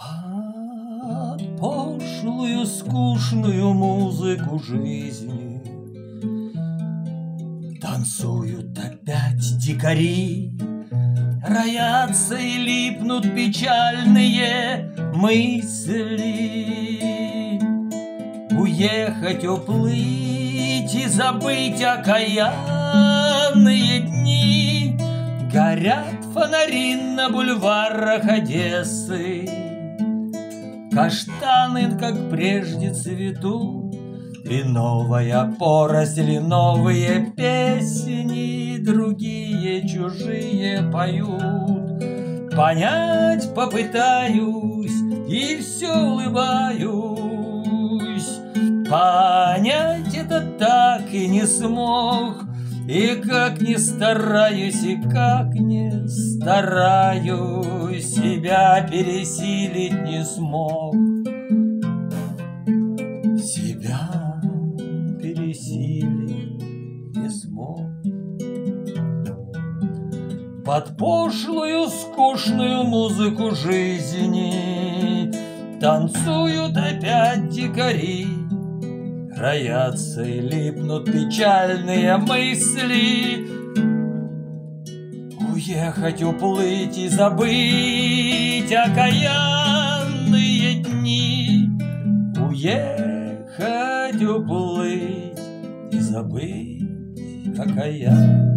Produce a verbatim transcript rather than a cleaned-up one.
А пошлую скучную музыку жизни танцуют опять дикари, роятся и липнут печальные мысли. Уехать, уплыть и забыть окаянные дни. Горят фонари на бульварах Одессы, каштаны, как прежде, цветут, и новая поросль, и новые песни другие чужие поют. Понять попытаюсь и все улыбаюсь. Понять это так и не смог, и как ни стараюсь, и как не стараюсь, себя пересилить не смог. Себя пересилить не смог. Под пошлую скучную музыку жизни танцуют опять дикари, роятся и липнут печальные мысли. Уехать, уплыть и забыть окаянные дни. Уехать, уплыть и забыть окаянные